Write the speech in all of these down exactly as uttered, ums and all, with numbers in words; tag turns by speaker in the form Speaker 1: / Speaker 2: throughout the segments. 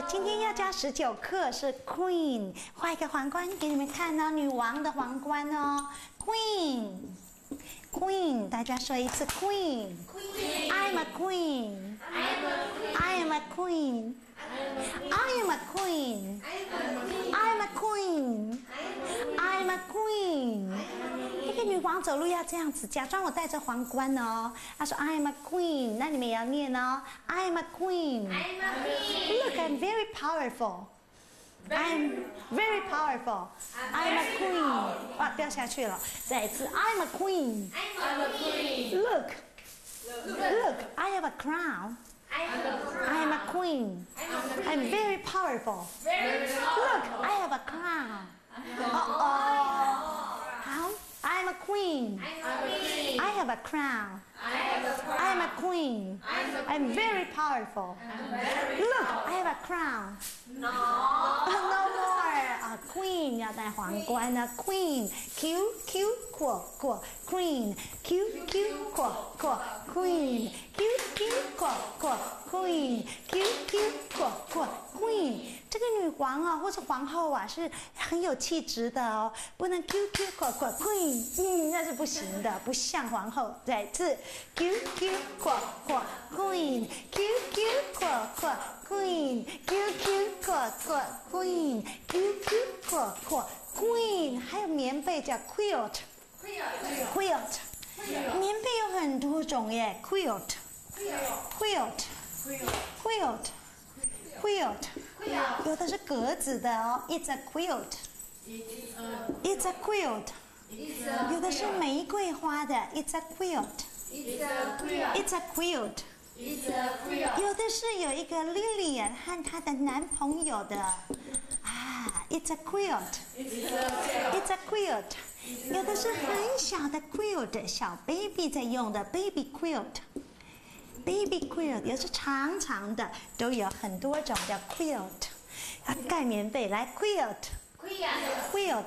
Speaker 1: 今天要教十九课是 Queen， 画一个皇冠给你们看哦，女王的皇冠哦 ，Queen。Queen， 大家说一次 Queen。Queen. I'm a queen. I am a queen. I am a queen. I'm a queen. I'm a queen. 一个女王走路要这样子，假装我戴着皇冠哦。她说 I am a queen， 那你们也要念哦 I am a queen.
Speaker 2: I'm a queen.
Speaker 1: Look, I'm very powerful. I'm very powerful. I'm a queen. 哇，掉下去了。再一次 I'm a queen.
Speaker 2: I'm a queen.
Speaker 1: Look, look, I have a crown.
Speaker 2: I'm a
Speaker 1: I am a queen. I'm very powerful.
Speaker 2: very
Speaker 1: Look, I have a crown. Uh-oh. How? I'm a queen.
Speaker 2: I'm a queen.
Speaker 1: I have a crown.
Speaker 2: I have a crown.
Speaker 1: I'm a queen. I'm very powerful. Look, I have a crown.
Speaker 2: No.
Speaker 1: No more. A queen 要戴皇冠呢 ，Queen Q Q 扩扩 Queen Q Q 扩扩 Queen Q Q 扩扩 Queen Q Q 扩扩 Queen。这个女王啊，或是皇后啊，是很有气质的哦，不能 Q Q 扩扩 Queen， 嗯，那是不行的，不像皇后。再次 Q Q 扩扩 Queen Q Q 扩扩 Queen Q Q 扩扩 Queen Q Q 扩扩 Queen， 还有棉被叫 quilt quilt， 棉被有很多种耶 quilt quilt quilt quilt， 有的是格子的哦 ，it's a quilt it's a quilt， 有的是玫瑰花的 it's a quilt it's a quilt。有的是有一个 Lillian 和她的男朋友的啊 ，It's a quilt. It's a quilt. 有的是很小的 quilt， 小 baby 在用的 baby quilt。Baby quilt 也是长长的，都有很多种叫 quilt。要盖棉被来 quilt quilt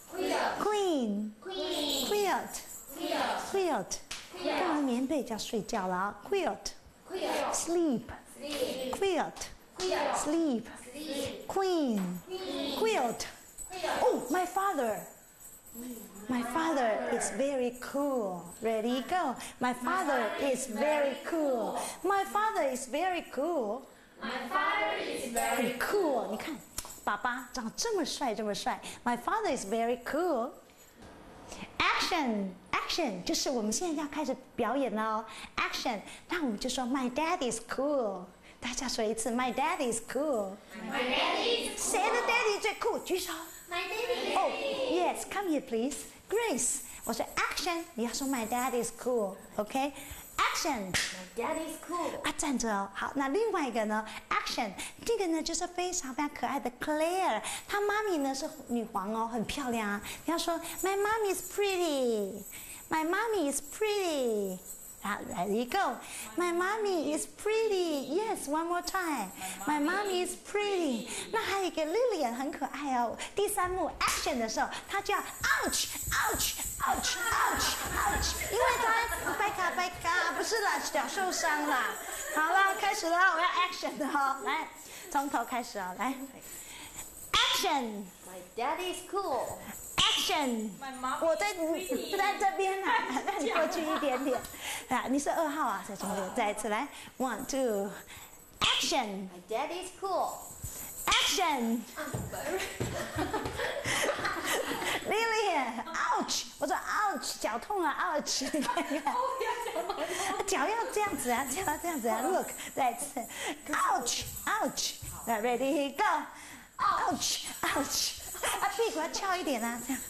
Speaker 1: queen quilt quilt 盖完棉被就要睡觉了啊 quilt。Sleep, quilt, sleep, queen, quilt. Oh, my father. My father is very cool. Ready, go. My father is very cool. My father is very cool.
Speaker 2: My father is
Speaker 1: 很
Speaker 2: very
Speaker 1: cool. 你看，爸爸长这么帅，这么帅。My father is very cool. Action, action， 就是我们现在要开始表演了哦。Action， 那我们就说 My dad is cool。大家说一次 My dad is cool。
Speaker 2: My daddy is
Speaker 1: 谁的 daddy 最酷？举手。
Speaker 2: My daddy is
Speaker 1: Oh, yes, come here, please. Grace， 我说 Action， 你要说 My dad is cool，OK？Action，
Speaker 2: My daddy is cool.
Speaker 1: 啊，站着哦。好，那另外一个呢 ？Action， 这个呢就是非常非常可爱的 Claire， 她妈咪呢是女皇哦，很漂亮啊。你要说 My mom is pretty， My mommy is pretty。好 ，Ready go。My mommy is pretty. Yes, one more time. My mommy is pretty. 那还有一个 Lillian 很可爱哦。第三幕 Action 的时候，她叫 Ouch, Ouch, Ouch, Ouch, Ouch， 因为她掰卡掰卡，不是啦，脚受伤啦。好了，开始了，我要 Action 的哦，来，从头开始哦，来 Action。
Speaker 2: My daddy is cool.
Speaker 1: Action！ 我在不在这边啊？那你过去一点点。啊，你是二号啊，在中间。再一次来 ，one two action！
Speaker 2: My daddy is cool.
Speaker 1: Action！ Lillian ouch！ 我说 ouch， 脚痛了 ouch！ 你看看，脚要这样子啊，脚要这样子啊。Look， 再一次 ouch ouch。来 ready go ouch ouch。啊，屁股要翘一点啊，这样，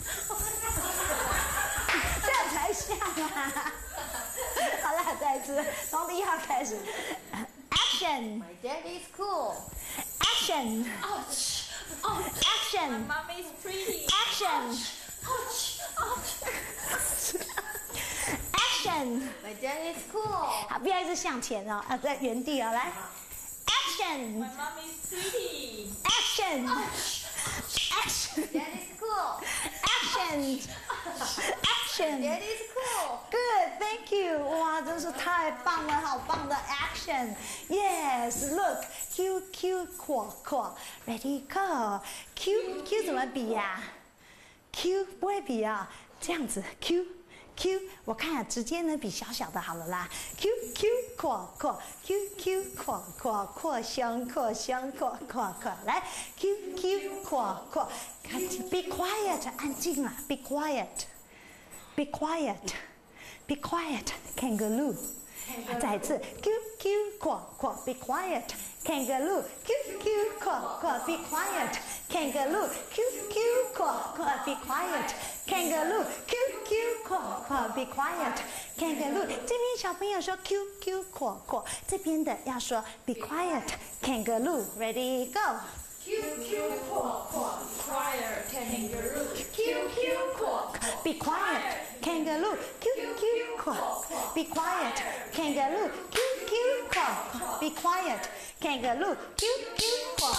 Speaker 1: 这样才像啊！好了，再一次，从第一号开始 ，Action！
Speaker 2: My daddy is cool.
Speaker 1: Action!
Speaker 2: Ouch. Ouch.
Speaker 1: Action!
Speaker 2: My mom is pretty.
Speaker 1: Action!
Speaker 2: Ouch. Ouch.
Speaker 1: Action!
Speaker 2: My daddy is cool.
Speaker 1: 好，不要一直向前哦，啊，在原地哦，来 ，Action!
Speaker 2: My mom is pretty.
Speaker 1: Action!
Speaker 2: Ouch.
Speaker 1: Action.
Speaker 2: That is cool.
Speaker 1: Action. Action.
Speaker 2: That is cool.
Speaker 1: Good, thank you. 哇，真是太棒了，好棒的 action. Yes, look, Q Q 扩扩 ，Ready go. Q Q 怎么比呀、啊、？Q 不会比啊，这样子 Q Q， 我看啊，直接呢比小小的好了啦。Q Q 扩扩 ，Q Q 扩扩扩胸扩胸扩扩扩，来 Q Q 扩扩，看 ，Be quiet， 安静啊 ，Be quiet。Be quiet, be quiet, kangaroo. 再一次 ，Q Q 扩扩 ，be quiet, kangaroo. Q Q 扩扩 ，be quiet, kangaroo. Q Q 扩扩 ，be quiet, kangaroo. Q Q 扩扩 ，be quiet, kangaroo. 这边小朋友说 Q Q 扩扩，这边的要说 be quiet, kangaroo. Ready go.
Speaker 2: Q Q 扩扩 quiet kangaroo. Q Q 扩
Speaker 1: Be quiet, kangaroo. Q Q 扩 Be quiet, kangaroo. Q Q 扩 Be quiet, kangaroo. Q Q 扩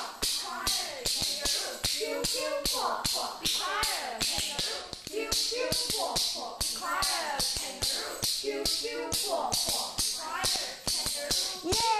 Speaker 2: Q Q 扩扩 be quiet kangaroo. Q Q 扩扩 be quiet kangaroo. Q Q 扩扩 be quiet kangaroo.
Speaker 1: Yeah.